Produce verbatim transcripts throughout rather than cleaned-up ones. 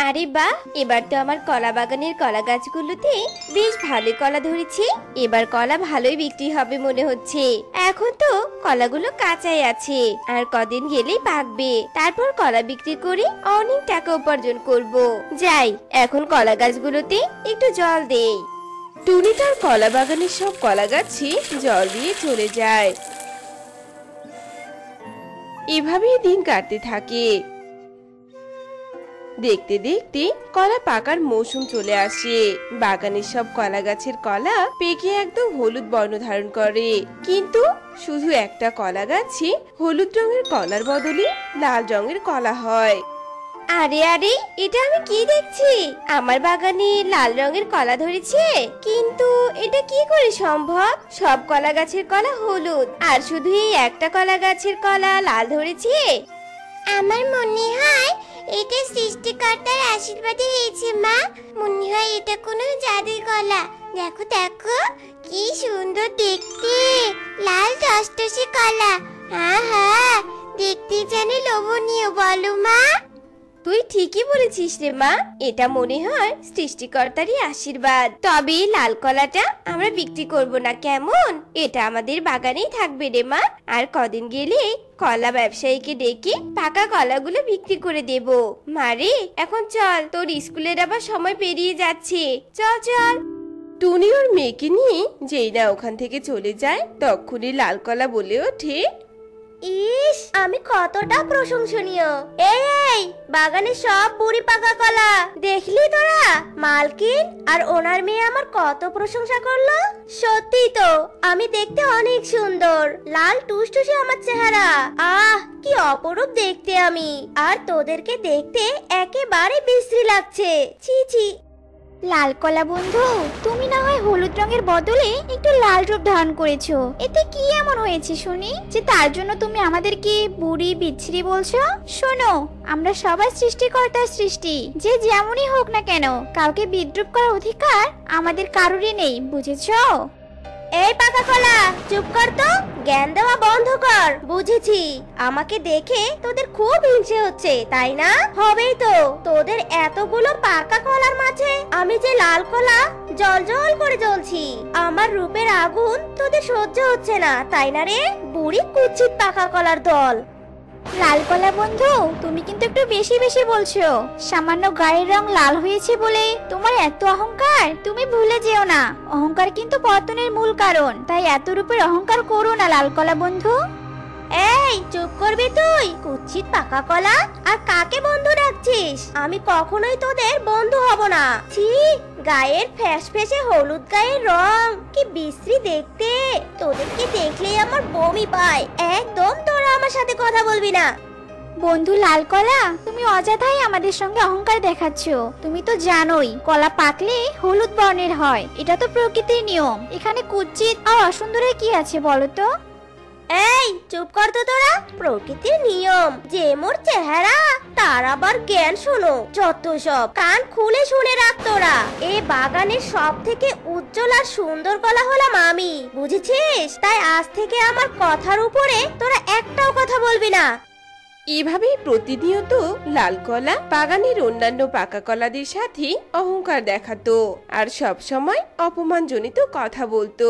আরে বাহ, এবার তো আমার কলা বাগানের কলা গাছগুলোতে বেশ ভালোই কলা ধরেছে। এবার কলা ভালোই বিক্রি হবে মনে হচ্ছে। এখন তো কলাগুলো কাঁচাই আছে, আর কদিন গেলেই পাকবে। তারপর কলা বিক্রি করে অনেক টাকা উপার্জন করব। যাই, এখন কলা গাছগুলোতে একটু জল দেই। টুনি তার কলা বাগানের সব কলা গাছে জল দিয়ে চলে যায়। এভাবেই দিন কাটতে থাকে। দেখতে দেখতে কলা পাকার মৌসুম চলে আসে। বাগানের সব কলা গাছের কলা পেকে একদম হলুদ বর্ণ ধারণ করে, কিন্তু শুধু একটা কলা গাছে হলুদ রঙের কলার বদলে লাল রঙের কলা হয়। আরে আরে, এটা আমি কি দেখছি? আমার বাগানে লাল রঙের কলা ধরেছে, কিন্তু এটা কি করে সম্ভব? সব কলা গাছের কলা হলুদ, আর শুধু এই একটা কলা গাছের কলা লাল ধরেছে। আমার মনে হয় এটা সৃষ্টিকর্তার আশীর্বাদে হয়েছে মা। মনে হয় এটা কোনো জাদুর কলা। দেখো দেখো, কি সুন্দর দেখতে, লাল টসটসে কলা। আহা, দেখতে যেন লোভনীয়, বলো মা? তুই ঠিকই বলেছিস রে মা, এটা মনে হয় সৃষ্টিকর্তারই আশীর্বাদ। তবে লাল কলাটা আমরা বিক্রি করব না, কেমন? এটা আমাদের বাগানেই থাকবে রে মা। আর কদিন গেলে কলা ব্যবসায়ীকে ডেকে পাকা কলাগুলো বিক্রি করে দেব। মারে, এখন চল, তোর স্কুলের আবার সময় পেরিয়ে যাচ্ছে। চল চল। টুনি ওর মেয়েকে নিয়ে যেই না ওখান থেকে চলে যায়, তখনই লাল কলা বলে ওঠে, ইস, আমি কতটা প্রশংসনীয়। এই এই, বাগানে সব বুড়ি পাকা কলা দেখলি তোরা? মালকিন আর ওনার মেয়ে আমার কত প্রশংসা করলো। সত্যি তো, আমি দেখতে অনেক সুন্দর, লাল টুসটুসে আমার চেহারা। আহ, কি অপরূপ দেখতে আমি। আর তোদেরকে দেখতে একেবারে বিশ্রী লাগছে। ছি ছি। লাল কলা বন্ধু, তুমি না হয় হলুদ রঙের বদলে একটু লাল রূপ ধারণ করেছো। এতে কি এমন হয়েছে শুনি যে তার জন্য তুমি আমাদেরকে বুড়ি বিচ্ছিরি বলছো? শোনো, আমরা সবাই সৃষ্টিকর্তার সৃষ্টি, যে যেমনই হোক না কেন, কাউকে বিদ্রুপ করার অধিকার আমাদের কারোরই নেই, বুঝেছো? এই পাকা কলা, চুপ কর তো, জ্ঞান দেওয়া বন্ধ কর। বুঝেছি, আমাকে দেখে তোদের খুব হিংসে হচ্ছে, তাই না? হবেই তো, তোদের এতগুলো পাকা কলার মাঝে আমি যে লাল কলা জলজল করে জ্বলছি। আমার রূপের আগুন তোদের সহ্য হচ্ছে না, তাই না রে বুড়ি কুচ্ছিত পাকা কলার দল? লাল কলা বন্ধু, তুমি কিন্তু একটু বেশি বেশি বলছো। সামান্য গায়ের রং লাল হয়েছে বলে তোমার এত অহংকার? তুমি ভুলে যেও না, অহংকার কিন্তু পতনের মূল কারণ। তাই এত রূপের অহংকার করো না লাল কলা বন্ধু। এই, চুপ করবি তুই, কুচ্ছিত পাকা কলা? আর কাকে বন্ধু ডাকছিস? আমি কখনোই তোদের বন্ধু হব না। ছি, গায়ের ফ্যাস ফেসে হলুদ গায়ের রং, কি বিশ্রী দেখতে। তোদেরকে দেখলেই আমার বমি পায়। একদম তোরা আমার সাথে কথা বলবি না। বন্ধু লাল কলা, তুমি অযথাই আমাদের সঙ্গে অহংকার দেখাচ্ছ। তুমি তো জানোই কলা পাকলে হলুদ বর্ণের হয়, এটা তো প্রকৃতির নিয়ম। এখানে কুচ্ছিত আর অসুন্দরের কি আছে বলো তো? এই, চুপ কর তো তোরা। প্রকৃতির নিয়ম যে মোর চেহারা, তার আবার জ্ঞান শোনো। যত সব, কান খুলে শুনে রাখ তোরা। এই বাগানের সব থেকে উজ্জ্বল আর সুন্দর কলা হলাম আমি, বুঝেছিস? তাই আজ থেকে আমার কথার উপরে তোরা একটাও কথা বলবি না। এভাবেই প্রতিনিয়ত লাল কলা বাগানের অন্যান্য পাকা কলাদের সাথে অহংকার দেখাতো আর সব সময় অপমানজনিত কথা বলতো।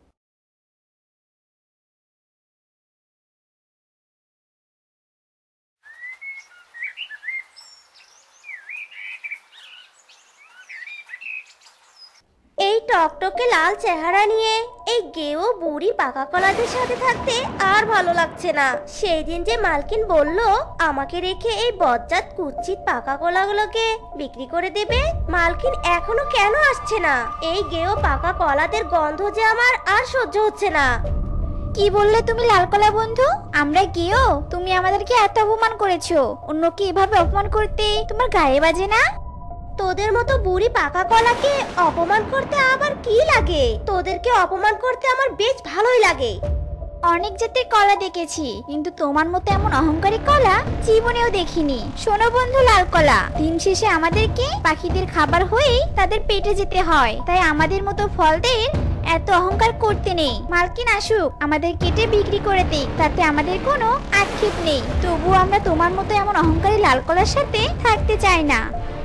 এই টকটকে লাল চেহারা নিয়ে এই গেও বুড়ি পাকা কলাদের সাথে থাকতে আর ভালো লাগছে না। সেই দিন যে মালকিন বলল আমাকে রেখে এই বজ্জাত কুচ্ছিত পাকা কলাগুলোকে বিক্রি করে দেবে, মালকিন এখনো কেন আসছে না? এই গেও পাকা কলাদের গন্ধ যে আমার আর সহ্য হচ্ছে না। কি বললে তুমি লাল কলা বন্ধু? আমরা গিয়েও তুমি আমাদেরকে এত অপমান করেছো, অন্যকে এভাবে অপমান করতে তোমার গায়ে বাজে না? তোদের মতো বুড়ি পাকা কলাকে অপমান করতে আবার কি লাগে? তোদেরকে অপমান করতে আমার বেশ ভালোই লাগে। অনেক জাতের কলা দেখেছি, কিন্তু তোমার মতো এমন অহংকারী কলা জীবনেও দেখিনি। শোনো বন্ধু লাল কলা, দিন শেষে আমাদেরকে পাখিদের খাবার হয়ে তাদের পেটে যেতে হয়, তাই আমাদের মতো ফলদের এত অহংকার করতে নেই। মালকিন আসুক, আমাদের কেটে বিক্রি করে দিক, তাতে আমাদের কোনো আক্ষেপ নেই। তবুও আমরা তোমার মতো এমন অহংকারী লাল কলার সাথে থাকতে চাই না।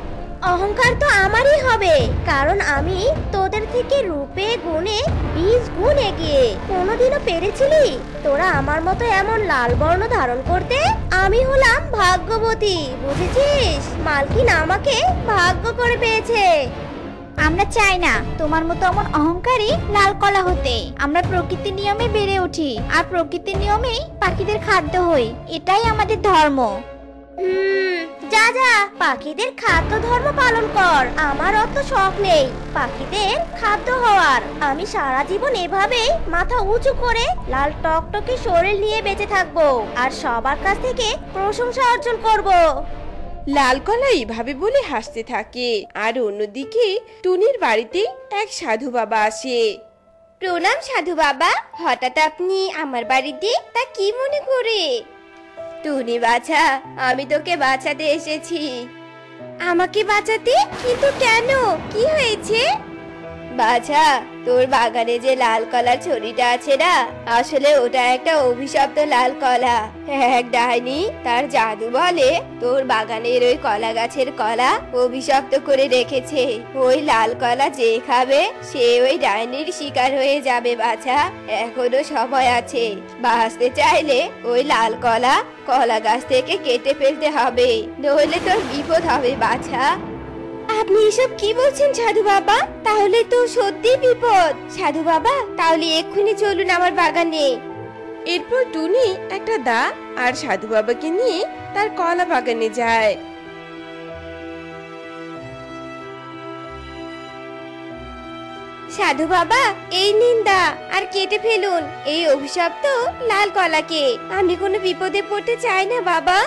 অহংকার তো আমারই হবে, কারণ আমি তোদের থেকে রূপে গুণে বিশ গুণ এগিয়ে। কোনোদিনও পেরেছিলি তোরা আমার মতো এমন লাল বর্ণ ধারণ করতে? আমি হলাম ভাগ্যবতী, বুঝেছিস? মালকিন আমাকে ভাগ্য করে পেয়েছে। আমরা চাই না তোমার মতো এমন অহংকারী লাল কলা হতে। আমরা প্রকৃতির নিয়মে বেড়ে উঠি, আর প্রকৃতির নিয়মেই পাখিদের খাদ্য হই। এটাই আমাদের ধর্ম। হুম, যা যা পাখিদের খাদ্য ধর্ম পালন কর। আমার অত শখ নেই পাখিদের খাদ্য হওয়ার। আমি সারা জীবন এভাবেই মাথা উঁচু করে লাল টকটকে শরীর নিয়ে বেঁচে থাকবো, আর সবার কাছ থেকে প্রশংসা অর্জন করব। লাল কলা এইভাবে বলে হাসতে থাকে। আর অন্যদিকে টুনির বাড়িতে এক সাধু বাবা আসে। প্রণাম সাধু বাবা, হঠাৎ আপনি আমার বাড়িতে, তা কি মনে করে? টুনি বাছা, আমি তোকে বাঁচাতে এসেছি। আমাকে বাঁচাতে? কিন্তু কেন, কি হয়েছে? বাছা, তোর বাগানে যে লাল কলার ছড়িটা আছে না, আসলে ওটা একটা অভিশপ্ত লাল কলা। এক ডাইনি তার জাদু বলে তোর বাগানের ওই কলা গাছের কলা অভিশপ্ত করে রেখেছে। ওই লাল কলা যে খাবে সে ওই ডাইনির শিকার হয়ে যাবে বাছা। এখনো সময় আছে, বাঁচতে চাইলে ওই লাল কলা কলা গাছ থেকে কেটে ফেলতে হবে, নইলে তোর বিপদ হবে বাছা। আপনি এসব কি বলছেন সাধু বাবা? তাহলে তো সত্যি বিপদ। সাধু বাবা, তাহলে এক্ষুনি চলুন আমার বাগানে। এরপর টুনি একটা দা আর সাধু বাবাকে নিয়ে তার কলা বাগানে যায়। সাধু বাবা, এই নিন দা, আর কেটে ফেলুন এই অভিশপ্ত লাল কলাকে। আমি কোনো বিপদে পড়তে চাই না বাবা।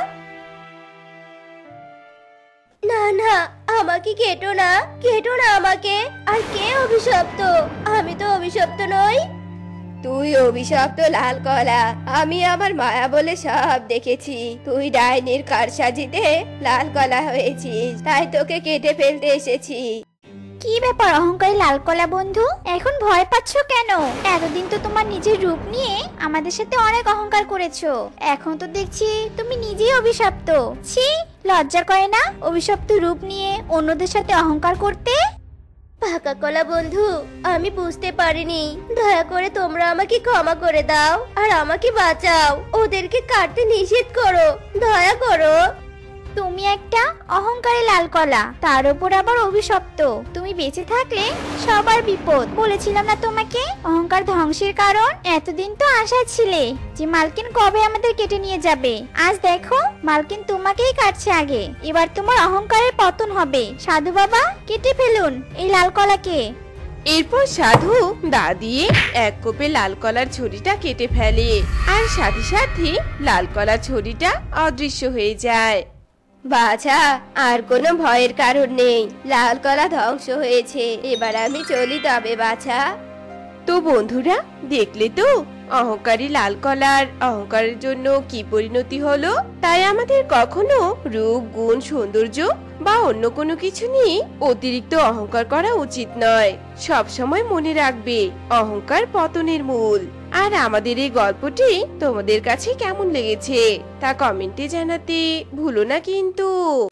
না না, আমাকে কেটো না, কেটো না আমাকে। আর কে অভিশপ্ত? আমি তো অভিশপ্ত নই। তুই অভিশপ্ত লাল কলা। আমি আমার মায়া বলে সব দেখেছি। তুই ডাইনির কারসাজিতে লাল কলা হয়েছিস, তাই তোকে কেটে ফেলতে এসেছি। কি ব্যাপার অহংকারী লাল কলা বন্ধু, এখন ভয় পাচ্ছ কেন? এতদিন তো তোমার নিজের রূপ নিয়ে আমাদের সাথে অনেক অহংকার করেছো, এখন তো দেখছি তুমি নিজেই অভিশপ্ত। ছি, লজ্জা করে না অভিশপ্ত রূপ নিয়ে অন্যদের সাথে অহংকার করতে? পাকা কলা বন্ধু, আমি বুঝতে পারিনি। দয়া করে তোমরা আমাকে ক্ষমা করে দাও আর আমাকে বাঁচাও। ওদেরকে কাটতে নিষেধ করো, দয়া করো। তুমি একটা অহংকারী লাল কলা, তার উপর আবার অভিশপ্ত। তুমি বেঁচে থাকলে সবার বিপদ। বলেছিলাম না তোমাকে, অহংকার ধ্বংসের কারণ। এতদিন তো আশা ছিলে যে মালকিন কবে আমাদের কেটে নিয়ে যাবে। আজ দেখো মালকিন তোমাকেই কাটছে আগে। এবার তোমার অহংকারের পতন হবে। সাধু বাবা, কেটে ফেলুন এই লাল কলাকে। এরপর সাধু দা দিয়ে এক কোপে লাল কলার ছড়িটা কেটে ফেলে, আর সাথে সাথে লাল কলার ছড়িটা অদৃশ্য হয়ে যায়। বাছা, আর কোনো ভয়ের কারণ নেই। লাল কলা ধ্বংস হয়েছে, এবার আমি চলি তবে বাছা। তো বন্ধুরা, দেখলে তো অহংকারী লাল কলার অহংকারের জন্য কি পরিণতি হলো। তাই আমাদের কখনো রূপ, গুণ, সৌন্দর্য বা অন্য কোনো কিছু নিয়ে অতিরিক্ত অহংকার করা উচিত নয়। সব সময় মনে রাখবে অহংকার পতনের মূল। আর আমাদের এই গল্পটি তোমাদের কাছে কেমন লেগেছে তা কমেন্টে জানাতে ভুলো না কিন্তু।